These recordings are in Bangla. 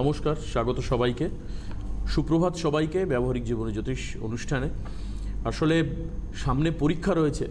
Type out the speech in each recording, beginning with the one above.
নমস্কার, স্বাগত সবাইকে। সুপ্রভাত সবাইকে ব্যবহারিক জীবনে জ্যোতিষ অনুষ্ঠানে। আসলে সামনে পরীক্ষা রয়েছে,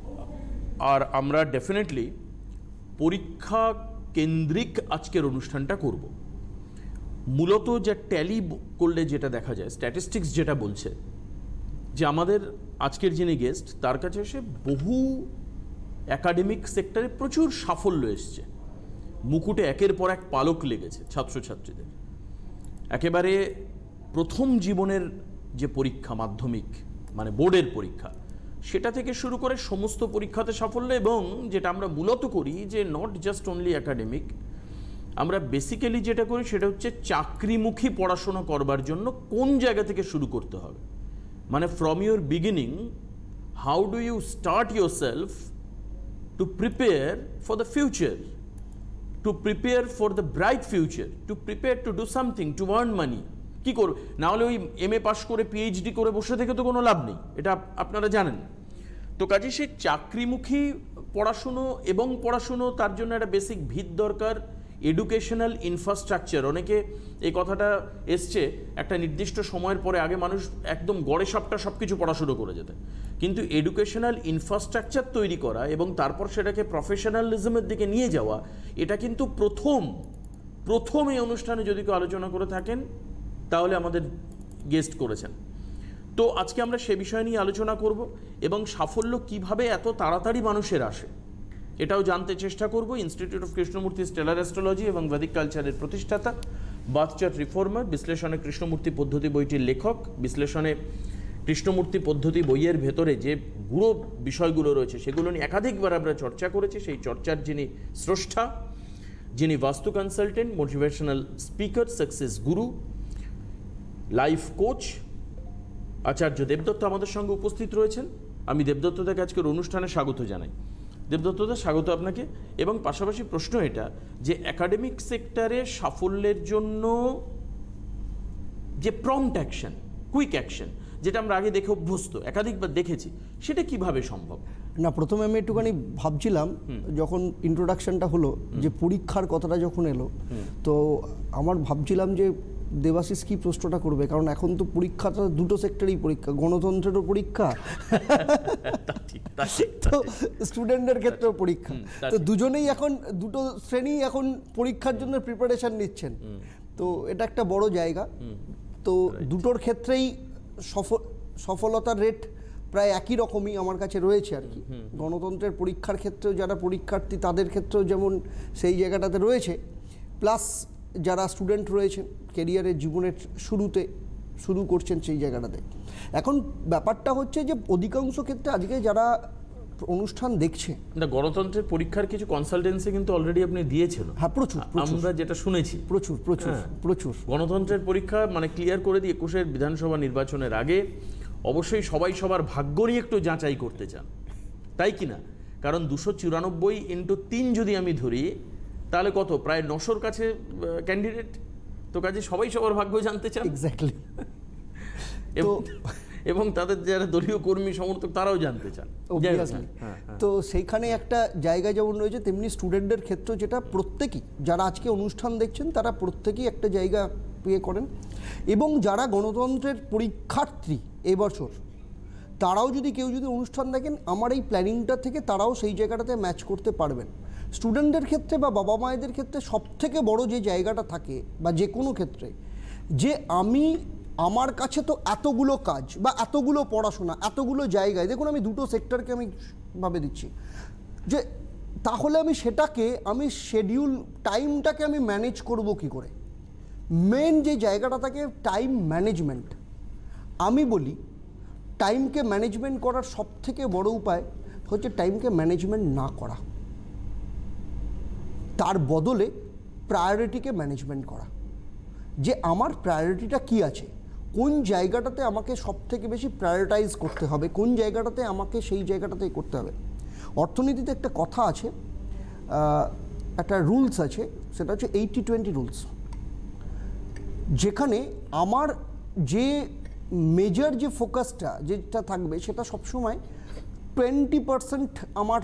আর আমরা ডেফিনেটলি পরীক্ষা কেন্দ্রিক আজকের অনুষ্ঠানটা করব। মূলত যা ট্যালি করলে যেটা দেখা যায়, স্ট্যাটিস্টিক্স যেটা বলছে যে আমাদের আজকের যিনি গেস্ট তার কাছে এসে বহু একাডেমিক সেক্টরে প্রচুর সাফল্য এসছে, মুকুটে একের পর এক পালক লেগেছে ছাত্রছাত্রীদের। একেবারে প্রথম জীবনের যে পরীক্ষা, মাধ্যমিক মানে বোর্ডের পরীক্ষা, সেটা থেকে শুরু করে সমস্ত পরীক্ষাতে সাফল্য। এবং যেটা আমরা মূলত করি যে নট জাস্ট অনলি একাডেমিক, আমরা বেসিক্যালি যেটা করি সেটা হচ্ছে চাকরিমুখী পড়াশোনা করবার জন্য কোন জায়গা থেকে শুরু করতে হবে, মানে from your beginning how do you start your self to prepare for the future, to prepare for the bright future, to prepare to do something, to earn money। কি করবে না হলে ওই MA পাস করে PhD করে বসে থেকে তো কোনো লাভ নেই, এটা আপনারা জানেন। তো কাজে সেই চাকরিমুখী পড়াশুনো এবং পড়াশুনো, তার জন্য একটা বেসিক ভিত দরকার, এডুকেশনাল ইনফ্রাস্ট্রাকচার। অনেকে এই কথাটা এসছে একটা নির্দিষ্ট সময়ের পরে, আগে মানুষ একদম গড়ে সবটা সব কিছু পড়াশুনো করে যেতেন, কিন্তু এডুকেশনাল ইনফ্রাস্ট্রাকচার তৈরি করা এবং তারপর সেটাকে প্রফেশনালিজমের দিকে নিয়ে যাওয়া, এটা কিন্তু প্রথম এই অনুষ্ঠানে যদি কেউ আলোচনা করে থাকেন তাহলে আমাদের গেস্ট করেছেন। তো আজকে আমরা সে বিষয় নিয়ে আলোচনা করব এবং সাফল্য কিভাবে এত তাড়াতাড়ি মানুষের আসে এটাও জানতে চেষ্টা করব। Institute of Krishnamurti stellar astrology এবং বৈদিক কালচারের প্রতিষ্ঠাতা, বার্থ চার্ট রিফর্মার, বিশ্লেষণে কৃষ্ণমূর্তি পদ্ধতি বইটির লেখক। বিশ্লেষণে কৃষ্ণমূর্তি পদ্ধতি বইয়ের ভেতরে যে গুরু বিষয়গুলো রয়েছে সেগুলো নিয়ে একাধিকবার আমরা চর্চা করেছি। সেই চর্চার যিনি স্রষ্টা, যিনি vastu consultant, motivational speaker, success guru, life coach, Acharya Debdutta আমাদের সঙ্গে উপস্থিত রয়েছেন। আমি দেবদত্তদাকে আজকের অনুষ্ঠানে স্বাগত জানাই। দেবদত্তদা, স্বাগত আপনাকে। এবং পাশাপাশি প্রশ্ন এটা যে একাডেমিক সেক্টরে সাফল্যের জন্য যে প্রম্পট অ্যাকশন, কুইক অ্যাকশন, যেটা আমরা আগে দেখে অভ্যস্ত, একাধিকবার দেখেছি, সেটা কিভাবে সম্ভব? না, প্রথমে আমি একটুখানি ভাবছিলাম যখন ইন্ট্রোডাকশনটা হলো যে পরীক্ষার কথাটা যখন এলো, তো আমার ভাবছিলাম যে দেবাশিস কি প্রশ্নটা করবে, কারণ এখন তো পরীক্ষাটা দুটো সেক্টরেই পরীক্ষা, গণতন্ত্রেরও পরীক্ষা, তো স্টুডেন্টদের ক্ষেত্রেও পরীক্ষা। তো দুজনেই এখন দুটো শ্রেণী এখন পরীক্ষার জন্য প্রিপারেশন নিচ্ছেন, তো এটা একটা বড় জায়গা। তো দুটোর ক্ষেত্রেই সফলতার রেট প্রায় একই রকমই আমার কাছে রয়েছে আর কি। গণতন্ত্রের পরীক্ষার ক্ষেত্রেও যারা পরীক্ষার্থী তাদের ক্ষেত্রেও যেমন সেই জায়গাটাতে রয়েছে, প্লাস যারা স্টুডেন্ট রয়েছেন কেরিয়ারের জীবনের শুরু করছেন সেই জায়গাটাতে। এখন ব্যাপারটা হচ্ছে যে অধিকাংশ ক্ষেত্রে আজকে যারা অনুষ্ঠান দেখছে, গণতন্ত্রের পরীক্ষার কিছু কনসালটেন্সি কিন্তু অলরেডি আপনি দিয়েছেন। হ্যাঁ, প্রচুর, আমরা যেটা শুনেছি প্রচুর গণতন্ত্রের পরীক্ষা মানে ক্লিয়ার করে দিয়ে 21-এর বিধানসভা নির্বাচনের আগে অবশ্যই সবাই সবার ভাগ্য নিয়ে একটু যাচাই করতে চান, তাই কি না? কারণ 294 × 3 যদি আমি ধরি তাহলে কত, প্রায় 900-র কাছে ক্যান্ডিডেট। তো কাজে সবাই সবার ভাগ্য জানতে চান। এক্স্যাক্টলি। এবং তাদের যারা দলীয় কর্মী সমর্থক তারাও জানতে চান। তো সেইখানে একটা জায়গা যেমন রয়েছে, তেমনি স্টুডেন্টদের ক্ষেত্রে যেটা প্রত্যেকেই যারা আজকে অনুষ্ঠান দেখছেন তারা প্রত্যেকেই একটা জায়গা পেয়ে করেন। এবং যারা গণতন্ত্রের পরীক্ষার্থী এবছর, তারাও যদি কেউ যদি অনুষ্ঠান দেখেন, আমার এই প্ল্যানিংটা থেকে তারাও সেই জায়গাটাতে ম্যাচ করতে পারবেন। স্টুডেন্টদের ক্ষেত্রে বা বাবা মায়েদের ক্ষেত্রে সবথেকে বড় যে জায়গাটা থাকে বা যে কোনো ক্ষেত্রে, যে আমার কাছে তো এতগুলো কাজ বা এতগুলো পড়াশোনা, এতগুলো জায়গায়, দেখুন আমি দুটো সেক্টরকে আমি ভাবে দিচ্ছি যে তাহলে আমি শেডিউল টাইমটাকে আমি ম্যানেজ করব কি করে। মেন যে জায়গাটা থাকে টাইম ম্যানেজমেন্ট। আমি বলি টাইমকে ম্যানেজমেন্ট করার সবথেকে বড় উপায় হচ্ছে টাইমকে ম্যানেজমেন্ট না করা, তার বদলে প্রায়োরিটিকে ম্যানেজমেন্ট করা। যে আমার প্রায়োরিটিটা কি আছে, কোন জায়গাটাতে আমাকে সবথেকে বেশি প্রায়োরিটাইজ করতে হবে, কোন জায়গাটাতে আমাকে সেই জায়গাটাতেই করতে হবে। অর্থনীতিতে একটা কথা আছে, একটা রুলস আছে, সেটা হচ্ছে 80-20 রুলস, যেখানে আমার যে মেজর যে ফোকাসটা যেটা থাকবে সেটা সবসময় 20% আমার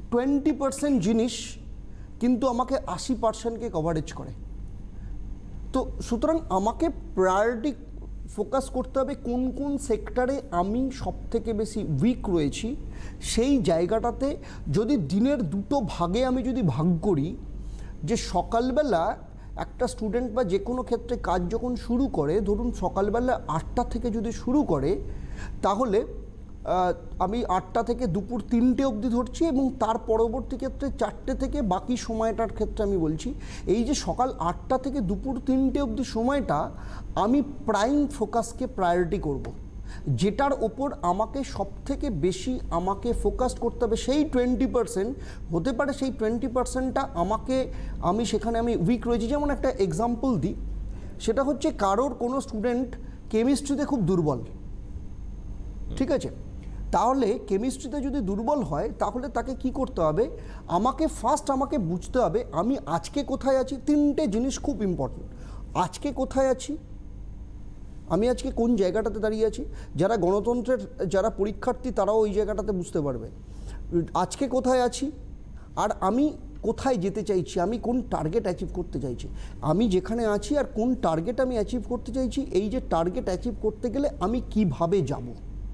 20% জিনিস কিন্তু আমাকে 80%কে কভারেজ করে। তো সুতরাং আমাকে প্রায়োরিটি ফোকাস করতে হবে কোন কোন সেক্টরে আমি সব থেকে বেশি উইক রয়েছি। সেই জায়গাটাতে যদি দিনের দুটো ভাগে আমি যদি ভাগ করি, যে সকালবেলা একটা স্টুডেন্ট বা যে কোনো ক্ষেত্রে কাজ যখন শুরু করে, ধরুন সকালবেলা 8টা থেকে যদি শুরু করে, তাহলে আমি 8টা থেকে দুপুর 3টে অবধি ধরছি, এবং তার পরবর্তী ক্ষেত্রে 4টে থেকে বাকি সময়টার ক্ষেত্রে আমি বলছি এই যে সকাল 8টা থেকে দুপুর 3টে অবধি সময়টা আমি প্রাইম ফোকাসকে প্রায়োরিটি করব, যেটার ওপর আমাকে সবথেকে বেশি আমাকে ফোকাস করতে হবে। সেই 20% হতে পারে, সেই 20%টা আমি সেখানে আমি উইক রয়েছি। যেমন একটা এক্সাম্পল দিই, সেটা হচ্ছে কারোর কোনো স্টুডেন্ট কেমিস্ট্রিতে খুব দুর্বল, ঠিক আছে, তাহলে কেমিস্ট্রিতে যদি দুর্বল হয় তাহলে তাকে কি করতে হবে, আমাকে বুঝতে হবে আমি আজকে কোথায় আছি। 3টে জিনিস খুব ইম্পর্টেন্ট। আজকে কোথায় আছি, আমি আজকে কোন জায়গাটাতে দাঁড়িয়ে আছি। যারা গণতন্ত্রের যারা পরীক্ষার্থী তারাও ওই জায়গাটাতে বুঝতে পারবে আজকে কোথায় আছি, আর আমি কোথায় যেতে চাইছি, আমি কোন টার্গেট অ্যাচিভ করতে চাইছি, আমি যেখানে আছি আর কোন টার্গেট আমি অ্যাচিভ করতে চাইছি। এই যে টার্গেট অ্যাচিভ করতে গেলে আমি কিভাবে যাব,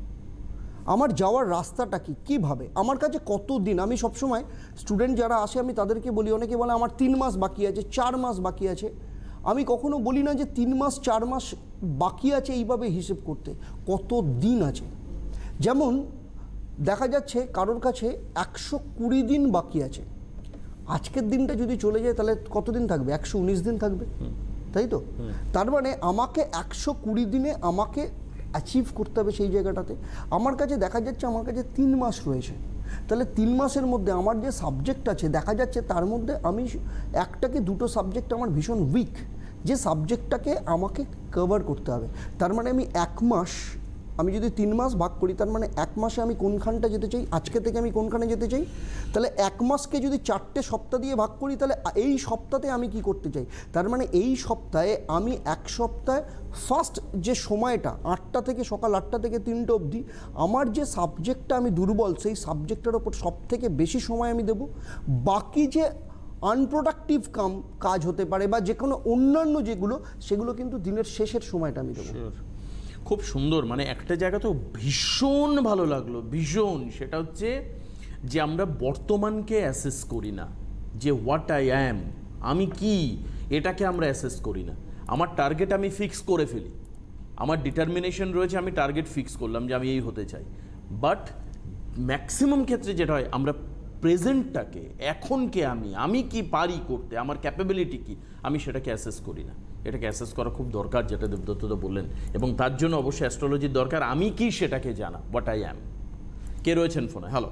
আমার যাওয়ার রাস্তাটা কীভাবে, আমার কাছে কত দিন। আমি সবসময় স্টুডেন্ট যারা আসে আমি তাদেরকে বলি, অনেকে বলে আমার 3 মাস বাকি আছে, 4 মাস বাকি আছে। আমি কখনো বলি না যে 3 মাস 4 মাস বাকি আছে এইভাবে হিসেব করতে, কত দিন আছে। যেমন দেখা যাচ্ছে কারোর কাছে 120 দিন বাকি আছে, আজকের দিনটা যদি চলে যায় তাহলে কতদিন থাকবে, 119 দিন থাকবে, তাই তো। তার মানে আমাকে 120 দিনে আমাকে অ্যাচিভ করতে হবে সেই জায়গাটাতে। আমার কাছে দেখা যাচ্ছে আমার কাছে 3 মাস রয়েছে, তাহলে 3 মাসের মধ্যে আমার যে সাবজেক্ট আছে দেখা যাচ্ছে তার মধ্যে আমি 1টা কি 2টো সাবজেক্ট আমার ভীষণ উইক, যে সাবজেক্টটাকে আমাকে কভার করতে হবে। তার মানে আমি 1 মাস, আমি যদি 3 মাস ভাগ করি তার মানে 1 মাসে আমি কোনখানটা যেতে চাই, আজকে থেকে আমি কোনখানে যেতে চাই, তাহলে 1 মাসকে যদি 4টে সপ্তাহ দিয়ে ভাগ করি তাহলে এই সপ্তাহে আমি কি করতে চাই। তার মানে এই সপ্তাহে আমি 1 সপ্তাহে ফার্স্ট যে সময়টা 8টা থেকে সকাল 8টা থেকে 3টে অবধি আমার যে সাবজেক্টটা আমি দুর্বল সেই সাবজেক্টের ওপর সবথেকে বেশি সময় আমি দেব। বাকি যে আনপ্রোডাক্টিভ কাজ হতে পারে বা যে কোনো অন্যান্য যেগুলো, সেগুলো কিন্তু দিনের শেষের সময়টা আমি দেবো। খুব সুন্দর, মানে একটা জায়গা তো ভীষণ ভালো লাগলো, ভীষণ, সেটা হচ্ছে যে আমরা বর্তমানকে অ্যাসেস করি না, যে হোয়াট আই অ্যাম, আমি কি, এটাকে আমরা অ্যাসেস করি না। আমার টার্গেট আমি ফিক্স করে ফেলি, আমার ডিটারমিনেশন রয়েছে, আমি টার্গেট ফিক্স করলাম যে আমি এই হতে চাই। বাট ম্যাক্সিমাম ক্ষেত্রে যেটা হয় আমরা প্রেজেন্টটাকে, এখনকে আমি কি পারি করতে, আমার ক্যাপাবিলিটি কি, আমি সেটাকে অ্যাসেস করি না। এটাকে অ্যাসেস করা খুব দরকার, যেটা দেবদত্তদা বললেন, এবং তার জন্য অবশ্যই অ্যাস্ট্রোলজির দরকার। আমি কি সেটাকে জানা, হোয়াট আই অ্যাম। কে রয়েছেন ফোনে? হ্যালো,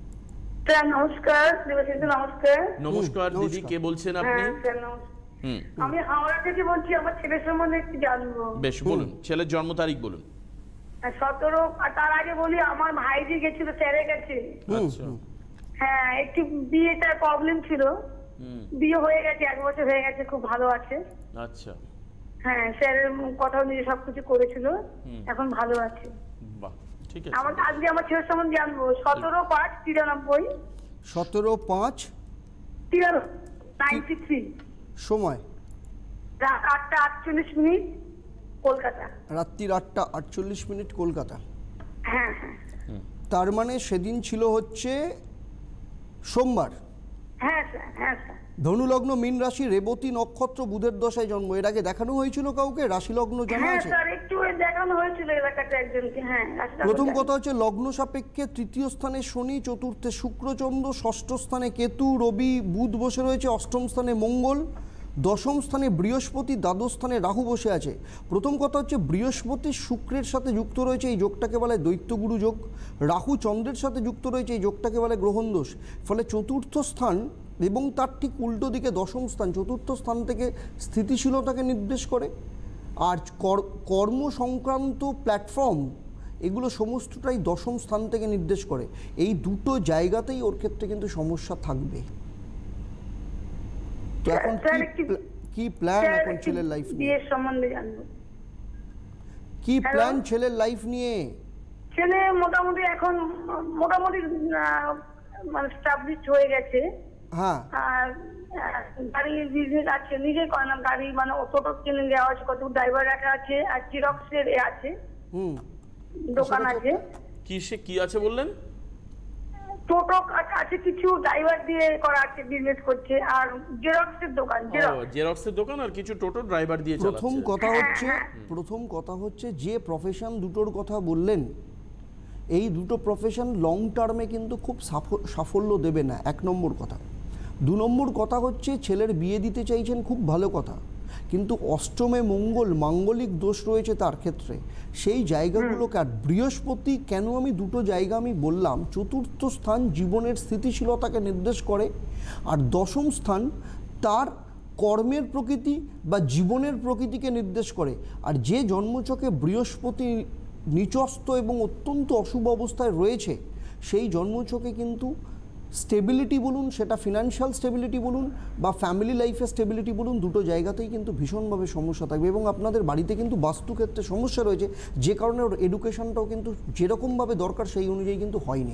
নমস্কার নমস্কার। নমস্কার দিদি, কে বলছেন আপনি? আমি হাওড়া থেকে বলছি, আমার ছেলের সম্বন্ধে একটু জানবো। বেশ, বলুন, ছেলের জন্ম তারিখ বলুন। 17, আর তার আগে বলি আমার ভাইজি গেছিল স্যারের কাছে। আচ্ছা, হ্যাঁ, একটু বিয়েটার প্রবলেম ছিল, বিয়ে হয়ে গেছে, 1 বছর হয়ে গেছে, খুব ভালো আছে। আচ্ছা, হ্যাঁ, স্যারের কথা নিয়ে সবকিছু করেছিল, এখন ভালো আছে। বাহ, ঠিক আছে। আমার আজকে আমার ছেলের সম্বন্ধে জানবো। 17/5/93। 17/5/93 সময় রাত 8:48 কলকাতা। রাত্রির 8:48 কলকাতা। হ্যাঁ হ্যাঁ। তার মানে সেদিন ছিল হচ্ছে সোমবার। হ্যাঁ স্যার, হ্যাঁ স্যার। ধনুলগ্ন, মীন রাশি, রেবতী নক্ষত্র, বুধের দশায় জন্ম। এর আগে দেখানো হয়েছিল কাউকে রাশি লগ্ন জানা হ্যাঁ আছে? স্যার, একটু দেখানো হয়েছিল এলাকাতে একজনকে। হ্যাঁ, প্রথম কথা হচ্ছে লগ্ন সাপেক্ষে 3য় স্থানে শনি, 4র্থে শুক্রচন্দ্র, 6ষ্ঠ স্থানে কেতু, রবি, বুধ বসে রয়েছে, 8ম স্থানে মঙ্গল, 10ম স্থানে বৃহস্পতি, দ্বাদশ স্থানে রাহু বসে আছে। প্রথম কথা হচ্ছে বৃহস্পতি শুক্রের সাথে যুক্ত রয়েছে, এই যোগটাকে বলে দৈত্যগুরু যোগ। রাহু চন্দ্রের সাথে যুক্ত রয়েছে, এই যোগটাকে বলে গ্রহণ দোষ। ফলে 4র্থ স্থান এবং তার ঠিক উল্টো দিকে 10ম স্থান, 4র্থ স্থান থেকে স্থিতিশীলতাকে নির্দেশ করে। আর কর্ম সংক্রান্ত প্ল্যাটফর্ম, এগুলো সমস্তটাই 10ম স্থান থেকে নির্দেশ করে। এই দুটো জায়গাতেই ওর ক্ষেত্রে কিন্তু সমস্যা থাকবে। তো এখন কি প্ল্যান এখন ছেলের লাইফ নিয়ে? বিয়ের সম্বন্ধে জানবো। কি প্ল্যান ছেলের লাইফ নিয়ে? ছেলে মোটামুটি এখন মানে স্টাবলিশড হয়ে গেছে। হ্যাঁ। আর গাড়ির বিজনেস আছে, নিজেই করে না, গাড়ি মানে টোটো কিনে দেওয়া আছে, কত ড্রাইভার রাখা আছে, আর জিরক্সের আছে, দোকান আছে। কি আছে বললেন? টোটো আছে, কিছু ড্রাইভার দিয়ে করা আছে, বিজনেস করছে, আর জেরক্সের দোকান, জেরক্সের দোকান আর কিছু টোটো ড্রাইভার দিয়ে চালাচ্ছে। প্রথম কথা হচ্ছে যে প্রফেশন দুটোর কথা বললেন, এই দুটো প্রফেশন লং টার্মে কিন্তু খুব সাফল্য দেবে না, 1 নম্বর কথা। 2 নম্বর কথা হচ্ছে ছেলের বিয়ে দিতে চাইছেন, খুব ভালো কথা, কিন্তু অষ্টমে মঙ্গল, মাঙ্গলিক দোষ রয়েছে তার ক্ষেত্রে, সেই জায়গাগুলোকে। আর বৃহস্পতি, কেন আমি দুটো জায়গা আমি বললাম, চতুর্থ স্থান জীবনের স্থিতিশীলতাকে নির্দেশ করে, আর দশম স্থান তার কর্মের প্রকৃতি বা জীবনের প্রকৃতিকে নির্দেশ করে। আর যে জন্মছকে বৃহস্পতি নিচস্থ এবং অত্যন্ত অশুভ অবস্থায় রয়েছে, সেই জন্মছকে কিন্তু স্টেবিলিটি বলুন, সেটা ফিনান্সিয়াল স্টেবিলিটি বলুন বা ফ্যামিলি লাইফের স্টেবিলিটি বলুন, দুটো জায়গাতেই কিন্তু ভীষণভাবে সমস্যা থাকবে। এবং আপনাদের বাড়িতে কিন্তু বাস্তুক্ষেত্রে সমস্যা রয়েছে, যে কারণে ওর এডুকেশনটাও কিন্তু যেরকমভাবে দরকার সেই অনুযায়ী কিন্তু হয়নি।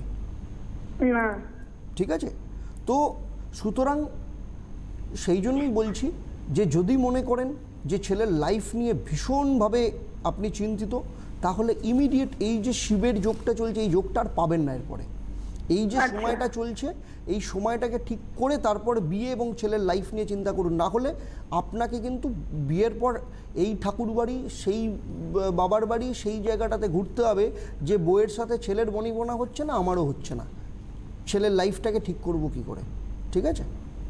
ঠিক আছে? তো সুতরাং সেই জন্যই বলছি যে যদি মনে করেন যে ছেলের লাইফ নিয়ে ভীষণভাবে আপনি চিন্তিত, তাহলে ইমিডিয়েট এই যে শিবের যোগটা চলছে, এই যোগটা আর পাবেন না এরপরে। এই যে সময়টা চলছে, এই সময়টাকে ঠিক করে তারপর বিয়ে এবং ছেলের লাইফ নিয়ে চিন্তা করুন। না হলে আপনাকে কিন্তু বিয়ের পর এই ঠাকুর বাড়ি, সেই বাবার বাড়ি, সেই জায়গাটাতে ঘুরতে হবে যে বউয়ের সাথে ছেলের বনিবনা হচ্ছে না, আমারও হচ্ছে না, ছেলের লাইফটাকে ঠিক করব কি করে। ঠিক আছে?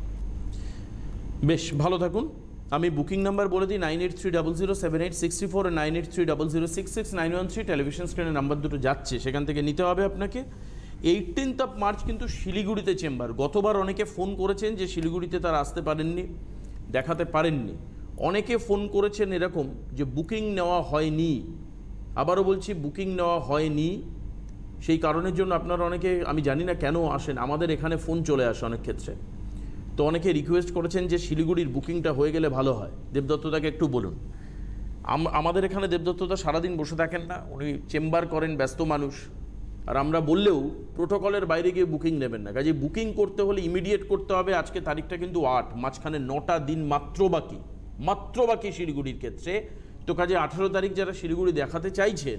বেশ, ভালো থাকুন। আমি বুকিং নাম্বার বলে দিই, 9830078634 আর 9830066913। টেলিভিশন স্ক্রিনে নাম্বার দুটো যাচ্ছে, সেখান থেকে নিতে হবে আপনাকে। 18th of March কিন্তু শিলিগুড়িতে চেম্বার। গতবার অনেকে ফোন করেছেন যে শিলিগুড়িতে তারা আসতে পারেননি, দেখাতে পারেননি। অনেকে ফোন করেছেন এরকম যে বুকিং নেওয়া হয়নি। আবারও বলছি, বুকিং নেওয়া হয়নি। সেই কারণের জন্য আপনারা অনেকে, আমি জানি না কেন আসেন, আমাদের এখানে ফোন চলে আসে অনেক ক্ষেত্রে। তো অনেকে রিকোয়েস্ট করেছেন যে শিলিগুড়ির বুকিংটা হয়ে গেলে ভালো হয়, দেবদত্তদাকে একটু বলুন। আমাদের এখানে দেবদত্তদা সারাদিন বসে থাকেন না, উনি চেম্বার করেন, ব্যস্ত মানুষ। আর আমরা বললেও প্রোটোকলের বাইরে গিয়ে বুকিং নেবেন না। কাজে বুকিং করতে হলে ইমিডিয়েট করতে হবে। আজকে তারিখটা কিন্তু 8, মাঝখানে 9টা দিন মাত্র বাকি শিলিগুড়ির ক্ষেত্রে। তো কাজে 18 তারিখ যারা শিলিগুড়ি দেখাতে চাইছেন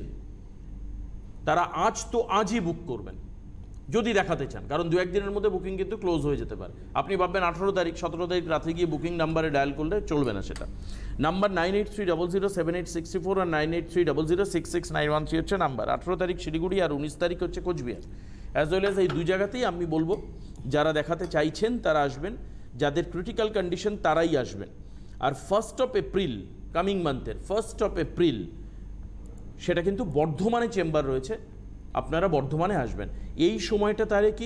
তারা আজই বুক করবেন যদি দেখাতে চান, কারণ 2-1 দিনের মধ্যে বুকিং কিন্তু ক্লোজ হয়ে যেতে পারে। আপনি ভাববেন 18 তারিখ 17 তারিখ রাতে গিয়ে বুকিং নাম্বারে ডায়াল করলে চলবে না। সেটা নাম্বার 9830078664 আর 9830066913 হচ্ছে নাম্বার। 18 তারিখ শিলিগুড়ি আর 19 তারিখ হচ্ছে কোচবিহার। অ্যাজ ওয়েল এজ এই 2 জায়গাতেই আমি বলবো যারা দেখাতে চাইছেন তারা আসবেন, যাদের ক্রিটিক্যাল কন্ডিশন তারাই আসবেন। আর 1st of April, কামিং মান্থের 1st of April, সেটা কিন্তু বর্ধমানে চেম্বার রয়েছে, আপনারা বর্ধমানে আসবেন। এই সময়টা তাহলে কি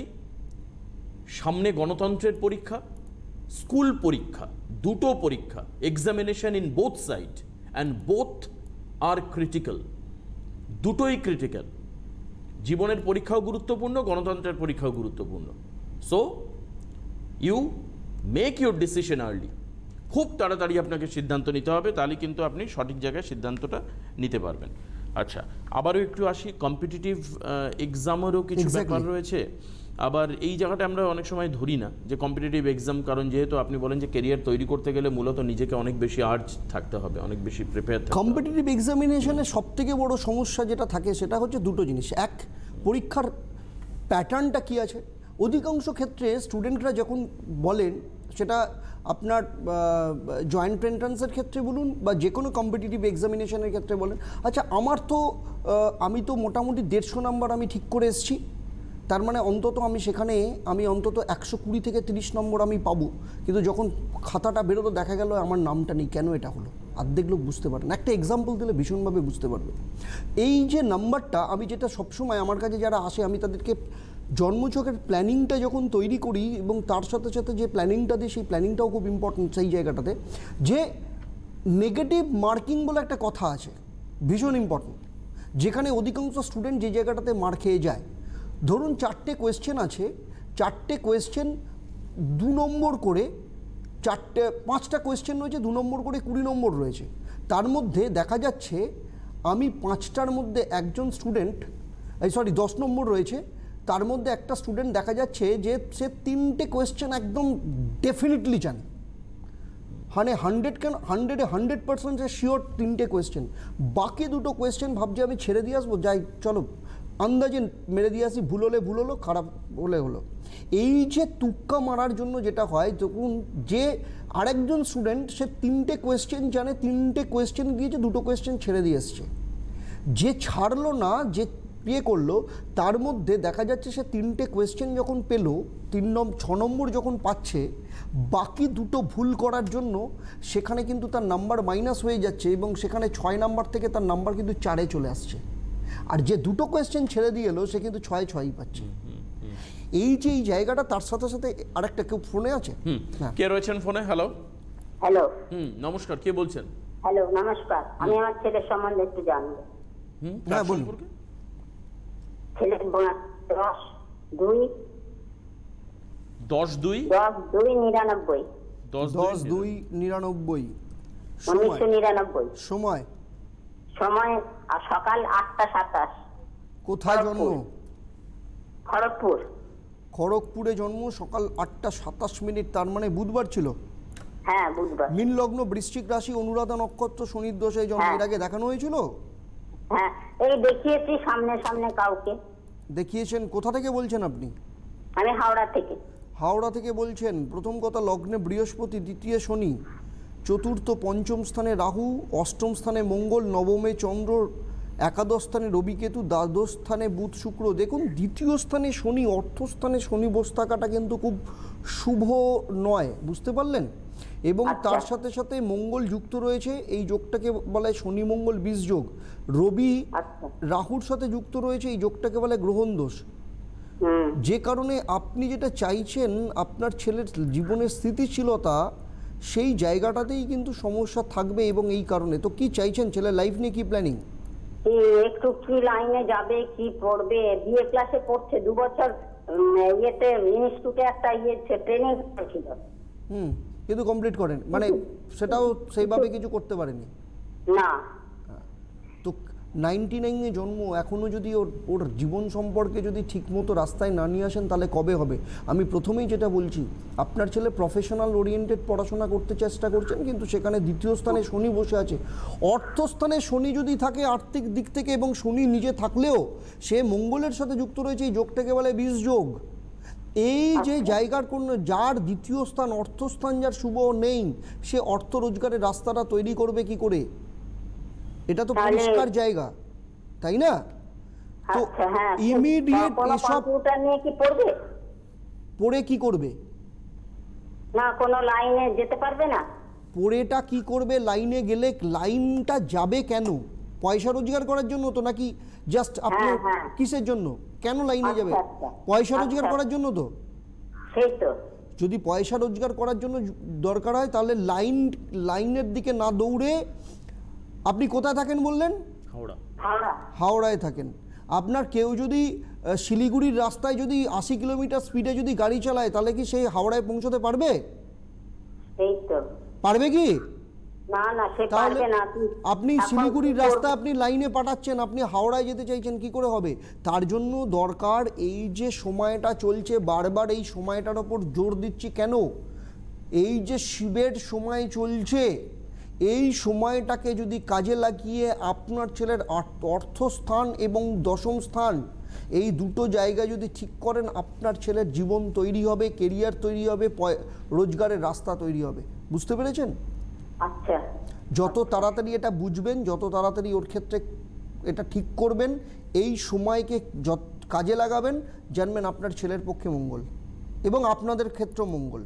সামনে গণতন্ত্রের পরীক্ষা, স্কুল পরীক্ষা, দুটো পরীক্ষা, examination in both side, and both আর ক্রিটিক্যাল, দুটোই ক্রিটিক্যাল। জীবনের পরীক্ষাও গুরুত্বপূর্ণ, গণতন্ত্রের পরীক্ষাও গুরুত্বপূর্ণ। So you make your decision early. খুব তাড়াতাড়ি আপনাকে সিদ্ধান্ত নিতে হবে, তাহলে কিন্তু আপনি সঠিক জায়গায় সিদ্ধান্তটা নিতে পারবেন। আচ্ছা, আবারও একটু আসি, কম্পিটিটিভ এক্সামেরও কিছু ব্যাপার রয়েছে। আবার এই জায়গাটা আমরা অনেক সময় ধরি না যে কম্পিটিটিভ এক্সাম, কারণ যেহেতু আপনি বলেন যে কেরিয়ার তৈরি করতে গেলে মূলত নিজেকে অনেক বেশি আর্জ থাকতে হবে, অনেক বেশি প্রিপেয়ার থাকতে হবে। কম্পিটিটিভ এক্সামিনেশনে সবথেকে বড় সমস্যা যেটা থাকে সেটা হচ্ছে দুটো জিনিস। এক, পরীক্ষার প্যাটার্নটা কী আছে। অধিকাংশ ক্ষেত্রে স্টুডেন্টরা যখন বলেন, সেটা আপনার জয়েন্ট এন্ট্রান্সের ক্ষেত্রে বলুন বা যে কোনো কম্পিটিটিভ এক্সামিনেশনের ক্ষেত্রে বলেন, আচ্ছা আমি তো মোটামুটি 150 নাম্বার আমি ঠিক করে এসেছি, তার মানে অন্তত আমি অন্তত 120 থেকে 30 নম্বর আমি পাবো। কিন্তু যখন খাতাটা বেরোতো দেখা গেল আমার নামটা নেই, কেন এটা হলো? অর্ধেক লোক বুঝতে পারে না। একটা এক্সাম্পল দিলে ভীষণভাবে বুঝতে পারবে। এই যে নাম্বারটা, আমি যেটা সবসময় আমার কাছে যারা আসে আমি তাদেরকে জন্মছকের প্ল্যানিংটা যখন তৈরি করি এবং তার সাথে সাথে যে প্ল্যানিংটা দিই, সেই প্ল্যানিংটাও খুব ইম্পর্টেন্ট। সেই জায়গাটাতে যে নেগেটিভ মার্কিং বলে একটা কথা আছে, ভীষণ ইম্পর্টেন্ট, যেখানে অধিকাংশ স্টুডেন্ট যে জায়গাটাতে মার খেয়ে যায়। ধরুন 4টে কোয়েশ্চেন আছে, 4টে কোয়েশ্চেন 2 নম্বর করে, 5টা কোয়েশ্চেন রয়েছে, 2 নম্বর করে 20 নম্বর রয়েছে। তার মধ্যে দেখা যাচ্ছে আমি 5টার মধ্যে একজন স্টুডেন্ট, 10 নম্বর রয়েছে, তার মধ্যে একটা স্টুডেন্ট দেখা যাচ্ছে যে সে 3টে কোয়েশ্চেন একদম ডেফিনেটলি জানে, মানে 100% সে শিওর 3টে কোয়েশ্চেন, বাকি 2টো কোয়েশ্চেন ভাবছে আমি ছেড়ে দিয়ে আসবো, যাই চলো আন্দাজে মেরে দিয়ে আসি, ভুল হলো, খারাপ হলো। এই যে তুক্কা মারার জন্য যেটা হয়, তখন যে আরেকজন স্টুডেন্ট সে 3টে কোয়েশ্চেন জানে, 3টে কোয়েশ্চেন দিয়েছে, 2টো কোয়েশ্চেন ছেড়ে দিয়ে এসছে। যে ছাড়লো না, যে করলো, তার মধ্যে দেখা যাচ্ছে সে 3টে কোয়েশ্চেন যখন পেলো, 6 নম্বর যখন পাচ্ছে, বাকি 2টো ভুল করার জন্য সেখানে কিন্তু তার নাম্বার মাইনাস হয়ে যাচ্ছে এবং সেখানে 6 নাম্বার থেকে তার নাম্বার কিন্তু 4-এ চলে আসছে। আর যে 2টো কোয়েশ্চেন ছেড়ে দিয়ে এলো সে কিন্তু 6-6ই পাচ্ছে। এই যে এই জায়গাটা, তার সাথে সাথে আরেকটা কেউ ফোনে আছে? কে রয়েছেন ফোনে? Hello hello. নমস্কার, কে বলছেন? হ্যালো, নমস্কার। আমি আমার ছেলের সম্বন্ধে একটু জানবো। হ্যাঁ বলুন। ছেলের 10-2 10-2-99 10-2-99 সময় আর সকাল 8টা 27। কোথায় জন্ম? খড়গপুরে জন্ম, সকাল 8টা 27 তার মানে বুধবার ছিল? হ্যাঁ বুধবার। মীন লগ্ন, বৃশ্চিক রাশি, অনুরাধা নক্ষত্র, শনির দোষে জন্ম। এর আগে দেখানো হয়েছিল? হ্যাঁ, এই দেখিয়েছি সামনে কাউকে। দেখিয়েছেন? কোথা থেকে বলছেন আপনি? আমি হাওড়া থেকে বলছেন। প্রথম কথা, লগ্নে বৃহস্পতি, দ্বিতীয় শনি, চতুর্থ 5ম স্থানে রাহু, 8ম স্থানে মঙ্গল, 9মে চন্দ্র, একাদশ স্থানে রবি কেতু, দ্বাদশ স্থানে বুধ শুক্র। দেখুন, দ্বিতীয় স্থানে শনি, অর্থস্থানে শনি বসে থাকাটা কিন্তু খুব শুভ নয়, বুঝতে পারলেন? এবং তার সাথে সাথে মঙ্গল যুক্ত রয়েছে, এই যোগটাকে বলে শনি মঙ্গল 20 যোগ। রবি রাহুর সাথে যুক্ত রয়েছে, এই যোগটাকে বলে গ্রহণ দোষ। যে কারণে আপনি যেটা চাইছেন, আপনার ছেলের জীবনের স্থিতিশীলতা, সেই জায়গাটাতেই কিন্তু সমস্যা থাকবে। এবং এই কারণে তো কি চাইছেন, ছেলের লাইফ নিয়ে কি প্ল্যানিং? একটু কি লাইনে যাবে, কি পড়বে? বিএ ক্লাসে পড়ছে, 2 বছর ইয়েতে ইনস্টিটিউটে একটা ট্রেনিং করেছিল, কিন্তু কমপ্লিট করেন, মানে সেটাও সেইভাবে কিছু করতে পারেনি না। তো 99-এ জন্ম, এখনও যদি ওর জীবন সম্পর্কে যদি ঠিকমতো রাস্তায় না নিয়ে আসেন, তাহলে কবে হবে? আমি প্রথমেই যেটা বলছি, আপনার ছেলে প্রফেশনাল ওরিয়েন্টেড পড়াশোনা করতে চেষ্টা করছেন, কিন্তু সেখানে দ্বিতীয় স্থানে শনি বসে আছে। অর্থস্থানে শনি যদি থাকে আর্থিক দিক থেকে, এবং শনি নিজে থাকলেও সে মঙ্গলের সাথে যুক্ত রয়েছে, এই যোগটাকে বলে 20 যোগ। এই যে জায়গার কোন, যার দ্বিতীয় স্থান অর্থস্থান, যার শুভ নেই, সে অর্থ রোজগারের রাস্তাটা তৈরি করবে কি করে? এটা তো পরিষ্কার জায়গা, তাই না? তো ইমিডিয়েট এসব পড়ে কি করবে? না, কোনো লাইনে যেতে পারবে না। পড়েটা কি করবে? লাইনে গেলে লাইনটা যাবে কেন? পয়সা রোজগার করার জন্য তো, নাকি জাস্ট আপনার কিসের জন্য? কেন লাইনে যাবে? পয়সা রোজগার করার জন্য তো। সেই তো, যদি পয়সা রোজগার করার জন্য দরকার হয়, তাহলে লাইনের দিকে না দৌড়ে, আপনি কোথায় থাকেন বললেন? হাওড়ায় থাকেন। আপনার কেউ যদি শিলিগুড়ির রাস্তায় যদি 80 কিলোমিটার স্পিডে যদি গাড়ি চালায়, তাহলে কি সে হাওড়ায় পৌঁছতে পারবে? পারবে কি? তাহলে আপনি শিলিগুড়ির রাস্তা আপনি লাইনে পাঠাচ্ছেন, আপনি হাওড়ায় যেতে চাইছেন, কি করে হবে? তার জন্য দরকার, এই যে সময়টা চলছে, বারবার এই সময়টার ওপর জোর দিচ্ছি কেন, এই যে শিবের সময় চলছে, এই সময়টাকে যদি কাজে লাগিয়ে আপনার ছেলের অর্থস্থান এবং 10ম স্থান, এই দুটো জায়গা যদি ঠিক করেন, আপনার ছেলের জীবন তৈরি হবে, কেরিয়ার তৈরি হবে, রোজগারের রাস্তা তৈরি হবে। বুঝতে পেরেছেন? আচ্ছা, যত তাড়াতাড়ি এটা বুঝবেন, যত তাড়াতাড়ি ওর ক্ষেত্রে এটা ঠিক করবেন, এই সময়কে কাজে লাগাবেন, জানবেন আপনার ছেলের পক্ষে মঙ্গল এবং আপনাদের ক্ষেত্র মঙ্গল।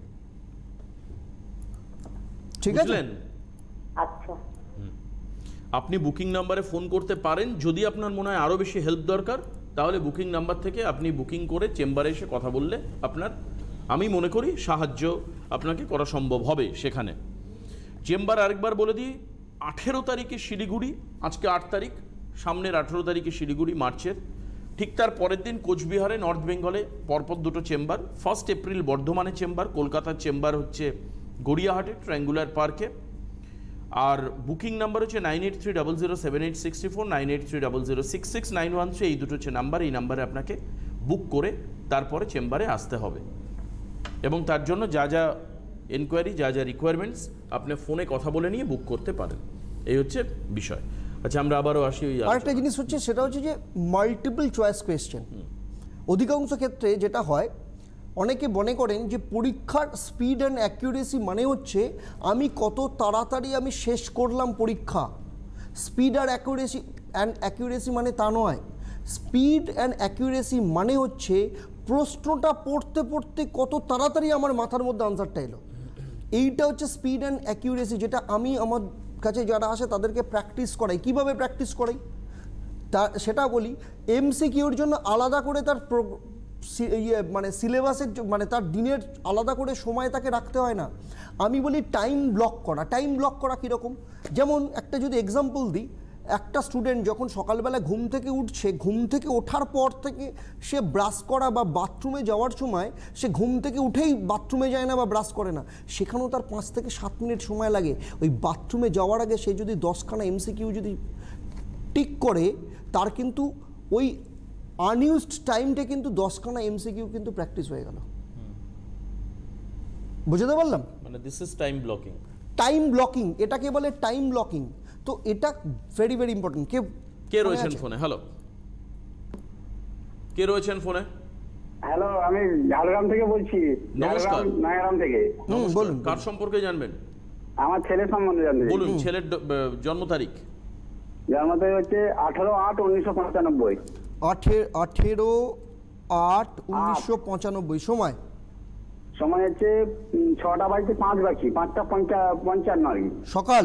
ঠিক আছে? আচ্ছা, আপনি বুকিং নাম্বারে ফোন করতে পারেন। যদি আপনার মনে হয় আরও বেশি হেল্প দরকার, তাহলে বুকিং নাম্বার থেকে আপনি বুকিং করে চেম্বারে এসে কথা বললে আমি মনে করি সাহায্য আপনাকে করা সম্ভব হবে সেখানে। চেম্বার আরেকবার বলে দিই, 18 তারিখে শিলিগুড়ি, আজকে 8 তারিখ, সামনের 18 তারিখে শিলিগুড়ি মার্চের, ঠিক তার পরের দিন কোচবিহারে, নর্থ বেঙ্গলে পরপর 2টো চেম্বার। 1 এপ্রিল বর্ধমানে চেম্বার, কলকাতার চেম্বার হচ্ছে গড়িয়াহাটে ট্রায়াঙ্গুলার পার্কে। আর বুকিং নাম্বার হচ্ছে 9830078664, 9830066913। এই দুটো হচ্ছে নাম্বার। এই নাম্বারে আপনাকে বুক করে তারপরে চেম্বারে আসতে হবে এবং তার জন্য যা যা এনকোয়ারি যা যা রিকোয়ারমেন্টস আপনি ফোনে কথা বলে নিয়ে বুক করতে পারেন। এই হচ্ছে বিষয়। আচ্ছা, আমরা আবারও আসি। আরেকটা জিনিস হচ্ছে, সেটা হচ্ছে যে মাল্টিপল চয়েস কোয়েশ্চেন। অধিকাংশ ক্ষেত্রে যেটা হয়, অনেকে মনে করেন যে পরীক্ষার স্পিড অ্যান্ড অ্যাকিউরেসি মানে হচ্ছে আমি কত তাড়াতাড়ি আমি শেষ করলাম পরীক্ষা। স্পিড আর অ্যাকিউরেসি মানে তা নয়। স্পিড অ্যান্ড অ্যাকিউরেসি মানে হচ্ছে প্রশ্নটা পড়তে পড়তে কত তাড়াতাড়ি আমার মাথার মধ্যে আনসারটা এলো। এইটা হচ্ছে স্পিড অ্যান্ড অ্যাকিউরেসি, যেটা আমি আমার কাছে যারা আসে তাদেরকে প্র্যাকটিস করাই। কিভাবে প্র্যাকটিস করাই তা সেটা বলি। এমসিকিউর জন্য আলাদা করে তার মানে সিলেবাসের মানে তার দিনের আলাদা করে সময় তাকে রাখতে হয় না। আমি বলি টাইম ব্লক করা। টাইম ব্লক করা কীরকম? যেমন একটা যদি এক্সাম্পল দিই, একটা স্টুডেন্ট যখন সকালবেলা ঘুম থেকে উঠছে, ঘুম থেকে ওঠার পর থেকে সে ব্রাশ করা বা বাথরুমে যাওয়ার সময় সে ঘুম থেকে উঠেই বাথরুমে যায় না বা ব্রাশ করে না, সেখানেও তার 5 থেকে 7 মিনিট সময় লাগে। ওই বাথরুমে যাওয়ার আগে সে যদি 10খানা এমসিকিউ যদি টিক করে, তার কিন্তু ওই আনইউজড টাইমটা কিন্তু 10খানা এমসিকিউ কিন্তু প্র্যাকটিস হয়ে গেল। বুঝতে পারলাম? মানে this is time blocking. Time blocking, এটাকে বলে টাইম ব্লকিং। তো এটা ভেরি ভেরি ইম্পর্টেন্ট। কে রয়েছেন ফোনে? হ্যালো, কে রয়েছেন ফোনে? হ্যালো, আমি ঝাড়গ্রাম থেকে বলছি। নমস্কার। নয়াগ্রাম থেকে। বলুন, কার সম্পর্কে জানবেন? আমার ছেলে সম্বন্ধে জানতে চাই। বলুন, ছেলের জন্ম তারিখ। জন্ম তারিখ হচ্ছে 18/8/1995। 18/8/1995। সময় হচ্ছে 6টা বাজতে 5 বাকি, 5:55 আর কি। সকাল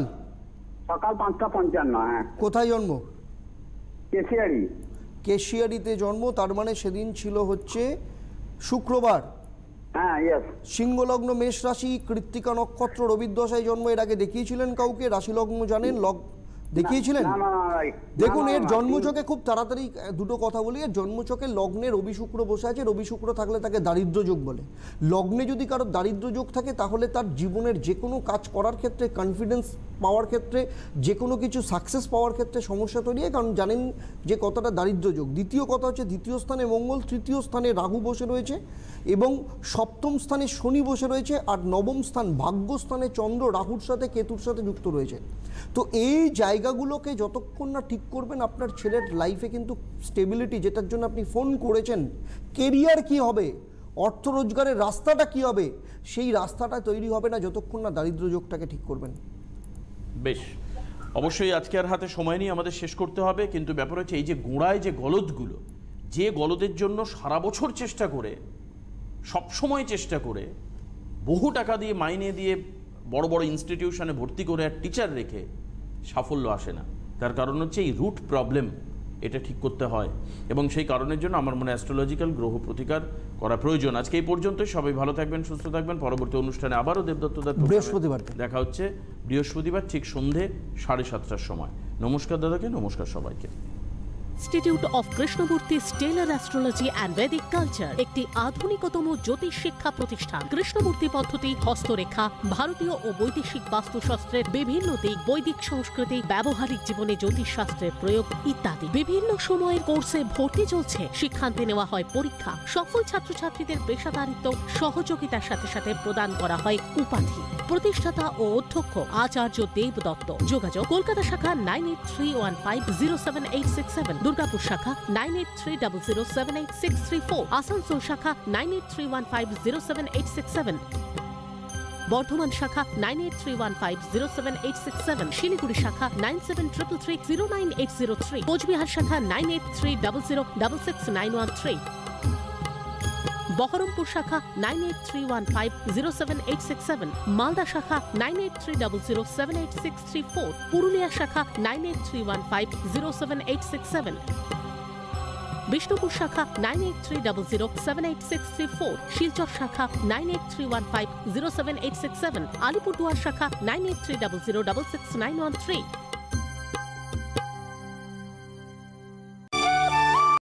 5:55। হ্যাঁ। কোথায় জন্ম? কেশিয়ারি। কেশিয়ারিতে জন্ম, তার মানে সেদিন ছিল হচ্ছে শুক্রবার। হ্যাঁ, ইয়েস। সিংহলগ্ন, মেষ রাশি, কৃত্তিকা নক্ষত্র, রবিদশায় জন্ম। এর আগে দেখিয়েছিলেন কাউকে? রাশি লগ্ন জানেন? দেখিয়েছিলেন? দেখুন, এর জন্মছকে খুব তাড়াতাড়ি দুটো কথা বলি। এর জন্মছকে লগ্নে রবি শুক্র বসে আছে। রবি শুক্র থাকলে তাকে দারিদ্র যোগ বলে। লগ্নে যদি কারোর দারিদ্র যোগ থাকে, তাহলে তার জীবনের যে কোনো কাজ করার ক্ষেত্রে, কনফিডেন্স পাওয়ার ক্ষেত্রে, যে কোনো কিছু সাকসেস পাওয়ার ক্ষেত্রে সমস্যা তৈরি হয়, কারণ জানেন যে কতটা দারিদ্র যোগ। দ্বিতীয় কথা হচ্ছে, দ্বিতীয় স্থানে মঙ্গল, তৃতীয় স্থানে রাহু বসে রয়েছে এবং সপ্তম স্থানে শনি বসে রয়েছে, আর নবম স্থান ভাগ্যস্থানে চন্দ্র রাহুর সাথে কেতুর সাথে যুক্ত রয়েছে। তো এই জায়গাগুলোকে যতক্ষণ না ঠিক করবেন, আপনার ছেলের লাইফে কিন্তু স্টেবিলিটি, যেটার জন্য আপনি ফোন করেছেন, কেরিয়ার কি হবে, অর্থ রোজগারের রাস্তাটা কি হবে, সেই রাস্তাটা তৈরি হবে না যতক্ষণ না দারিদ্র যোগটাকে ঠিক করবেন। বেশ, অবশ্যই আজকে আর হাতে সময় নেই, আমাদের শেষ করতে হবে। কিন্তু ব্যাপার হচ্ছে, এই যে গোড়ায় যে গলদগুলো, যে গলদের জন্য সারা বছর চেষ্টা করে, সবসময় চেষ্টা করে, বহু টাকা দিয়ে মাইনে দিয়ে বড় বড় ইনস্টিটিউশনে ভর্তি করে আর টিচার রেখে সাফল্য আসে না। তার কারণ হচ্ছে এই রুট প্রবলেম, এটা ঠিক করতে হয় এবং সেই কারণের জন্য আমার মনে অ্যাস্ট্রোলজিক্যাল গ্রহ প্রতিকার করা প্রয়োজন। আজকে এই পর্যন্তই। সবাই ভালো থাকবেন, সুস্থ থাকবেন। পরবর্তী অনুষ্ঠানে আবারও দেবদত্তদার বৃহস্পতিবার দেখা হচ্ছে, বৃহস্পতিবার ঠিক সন্ধে 7:30টার সময়। নমস্কার দাদাকে, নমস্কার সবাইকে। Institute of Krishnamurti stellar astrology and Vedic culture একটি আধুনিকতম জ্যোতিষ শিক্ষা প্রতিষ্ঠান। কৃষ্ণমূর্তি পদ্ধতি, হস্তরেখা, ভারতীয় ও বৈদেশিক বাস্তুশাস্ত্রের বিভিন্ন দিক, বৈদিক সংস্কৃতি, ব্যবহারিক জীবনে জ্যোতিষশাস্ত্রের প্রয়োগ ইত্যাদি। বিভিন্ন সময়ের কোর্সে ভর্তি চলছে। শিক্ষান্তে নেওয়া হয় পরীক্ষা। সফল ছাত্রছাত্রীদের পেশাদারিত্ব সহযোগিতার সাথে সাথে প্রদান করা হয় উপাধি। প্রতিষ্ঠাতা ও অধ্যক্ষ আচার্য দেবদত্ত। যোগাযোগ কলকাতা শাখা 9831507867, দুর্গাপুর শাখা 9830078634, আসানসোল শাখা 9831507867, বর্ধমান শাখা 9831507867, শিলিগুড়ি শাখা 9733309803, কোচবিহার শাখা 9830066913, বহরমপুর শাখা 9831507867, মালদা শাখা 9830078634, পুরুলিয়া শাখা 9831507867, বিষ্ণুপুর শাখা 9830078634, শিলচর শাখা 9831507867, আলিপুরদুয়ার শাখা 9830066913।